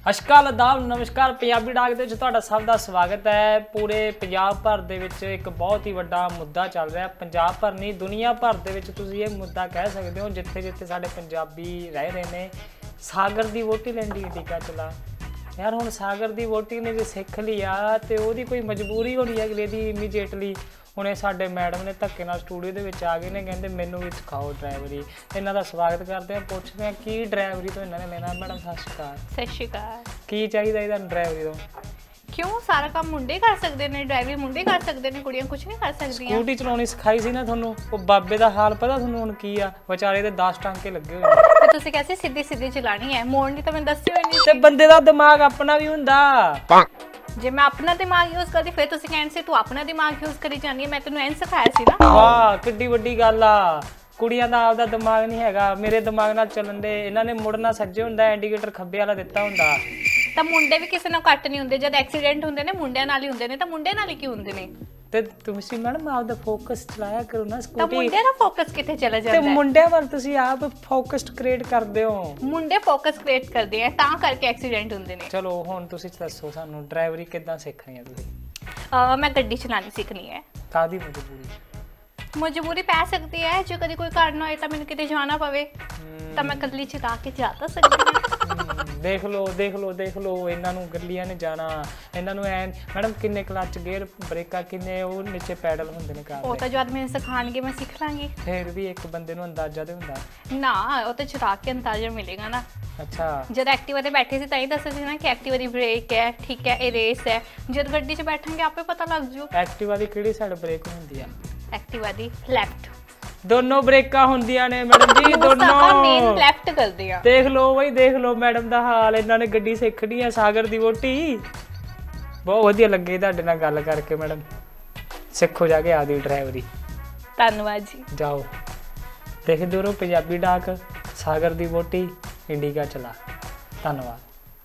ਅਸ਼ਕਾਲ ਅਦਾਬ ਨਮਸਕਾਰ ਪੰਜਾਬੀ ਡਾਕ ਦੇ ਵਿੱਚ ਤੁਹਾਡਾ ਸਭ ਦਾ ਸਵਾਗਤ ਹੈ। ਪੂਰੇ ਪੰਜਾਬ ਭਰ ਦੇ ਵਿੱਚ ਇੱਕ ਬਹੁਤ ਹੀ ਵੱਡਾ ਮੁੱਦਾ ਚੱਲ ਰਿਹਾ, ਪੰਜਾਬ ਭਰ ਨਹੀਂ ਦੁਨੀਆ ਭਰ ਦੇ ਵਿੱਚ ਤੁਸੀਂ ਇਹ ਮੁੱਦਾ ਕਹਿ ਸਕਦੇ ਹੋ। ਜਿੱਥੇ ਜਿੱਥੇ ਸਾਡੇ ਪੰਜਾਬੀ ਰਹਿ ਰਹੇ ਨੇ, ਸਾਗਰ ਦੀ ਵੋਟੀ ਲੈਣ ਦੀ ਟੀਕਾ ਚਲਾ यार। हुण सागर की वोटी ने जो सिख लिया तो वो कोई मजबूरी होनी है अगले की इमीजिएटली। हुणे साडे मैडम ने धक्के नाल स्टूडियो दे विच आ गए ने, कहंदे मैनूं भी सिखाओ ड्राइवरी। इन्हां दा स्वागत करते हैं, पुछदे हैं की ड्राइवरी तो इन्हां ने लेना। मैडम सत श्री अकाल। सत श्री अकाल। की चाहिदा इहदा ड्राइवरी तो? क्यों सारा काम मुंडे कर सकते हैं, ड्राइवरी मुंडे कर सकते हैं, कुड़ियां कुछ नहीं कर सकती। स्कूटी चलाउणी सिखाई सी ना तुहानूं, वो बाबे दा हाल पता तुहानूं हुण की आ? विचारे दे 10 टांके लगे होए ने ते तुसीं कैसे सीधी सीधी चलानी है, मोड़नी तो मैं दस्सी होई नहीं। ते बंदे दा दिमाग अपना भी हुंदा। जे मैं अपना दिमाग यूज करदी फिर तुसीं कहंदे सी तू अपना दिमाग यूज करी जानी है। मैं तैनूं इंज सिखाया सी ना। वाह किड्डी वड्डी गल आ। कुड़ियां दा आपदा दिमाग नहीं हैगा, मेरे दिमाग नाल चलन दे। इन्हां ने मुड़ना सज्जे हुंदा, इंडीकेटर खब्बे वाला दित्ता हुंदा। ਤਾਂ ਮੁੰਡੇ ਵੀ ਕਿਸੇ ਨਾਲ ਘੱਟ ਨਹੀਂ ਹੁੰਦੇ। ਜਦ ਐਕਸੀਡੈਂਟ ਹੁੰਦੇ ਨੇ ਮੁੰਡਿਆਂ ਨਾਲ ਹੀ ਹੁੰਦੇ ਨੇ, ਤਾਂ ਮੁੰਡੇ ਨਾਲ ਹੀ ਕਿਉਂ ਹੁੰਦੇ ਨੇ? ਤੇ ਤੁਸੀਂ ਮੈਡਮ ਆਪਦਾ ਫੋਕਸ ਚਲਾਇਆ ਕਰੋ ਨਾ ਸਕੂਟੀ। ਤਾਂ ਮੁੰਡੇ ਦਾ ਫੋਕਸ ਕਿੱਥੇ ਚਲਾ ਜਾਂਦਾ ਹੈ? ਤੇ ਮੁੰਡਿਆਂ ਵੱਲ ਤੁਸੀਂ ਆਪ ਫੋਕਸਡ ਕ੍ਰੀਏਟ ਕਰਦੇ ਹੋ। ਮੁੰਡੇ ਫੋਕਸ ਕ੍ਰੀਏਟ ਕਰਦੇ ਆ ਤਾਂ ਕਰਕੇ ਐਕਸੀਡੈਂਟ ਹੁੰਦੇ ਨੇ। ਚਲੋ ਹੁਣ ਤੁਸੀਂ ਦੱਸੋ ਸਾਨੂੰ ਡਰਾਈਵਰੀ ਕਿੱਦਾਂ ਸਿੱਖਣੀ ਹੈ ਤੁਸੀਂ? ਮੈਂ ਗੱਡੀ ਚਲਾਣੀ ਸਿੱਖਣੀ ਹੈ। ਕਾਹਦੀ ਮਜਬੂਰੀ? ਮਜਬੂਰੀ ਪੈ ਸਕਦੀ ਹੈ, ਜੇ ਕਦੀ ਕੋਈ ਕਾਰਨ ਹੋਏ ਤਾਂ ਮੈਨੂੰ ਕਿਤੇ ਜਾਣਾ ਪਵੇ ਤਾਂ ਮੈਂ ਇਕੱਲੀ ਚਲਾ ਕੇ ਜਾ ਤਾਂ ਸਕਦੀ ਹਾਂ। देख लो इन्हां नूं गल्लियां ने जाना। इन्हां नूं ऐ मैडम किन्ने क्लच गेयर ब्रेका किन्ने वो नीचे पैडल हुंदे ने कार दे? ਉਹ ਤਾਂ ਜਦ ਮੈਨੂੰ ਸਿਖਾਣਗੇ ਮੈਂ ਸਿੱਖ ਲਾਂਗੀ। फिर भी एक बंदे नूं अंदाजा ते हुंदा ਨਾ, ਉਹ ਤਾਂ ਚਲਾ ਕੇ ਅੰਦਾਜ਼ਾ ਮਿਲੇਗਾ ਨਾ। अच्छा ਜਦ ਐਕਟਿਵਾ ਤੇ ਬੈਠੇ ਸੀ ਤਾਂ ਹੀ ਦੱਸਿਆ ਸੀ ਨਾ ਕਿ ਐਕਟਿਵਾ ਦੀ ਬ੍ਰੇਕ ਹੈ, ਠੀਕ ਹੈ, ਇਹ ਰੇਸ ਹੈ। ਜਦ ਗੱਡੀ 'ਚ ਬੈਠਾਂਗੇ ਆਪੇ ਪਤਾ ਲੱਗ ਜੂ। ਐਕਟਿਵਾ ਦੀ ਕਿਹੜੀ ਸਾਈਡ ਬ੍ਰੇਕ ਹੁੰਦੀ ਆ? ਐਕਟਿਵਾ ਦੀ ਲੈਫਟ। दोनों ब्रेका होंदियां ने मैडम जी, दोनों मेन लेफ्ट करदे आ। देख लो भाई, देख लो मैडम दा हाल। इन्हां ने गड्डी सिखनी है सागर दी वोटी। बहुत वधिया लगे तुहाडे नाल गल करके मैडम। सिखो जाके आदी ड्राइवरी। धन्यवाद जी। जाओ देखदे रहो पंजाबी डाक, सागर दी वोटी, इंडिका चला। धन्यवाद।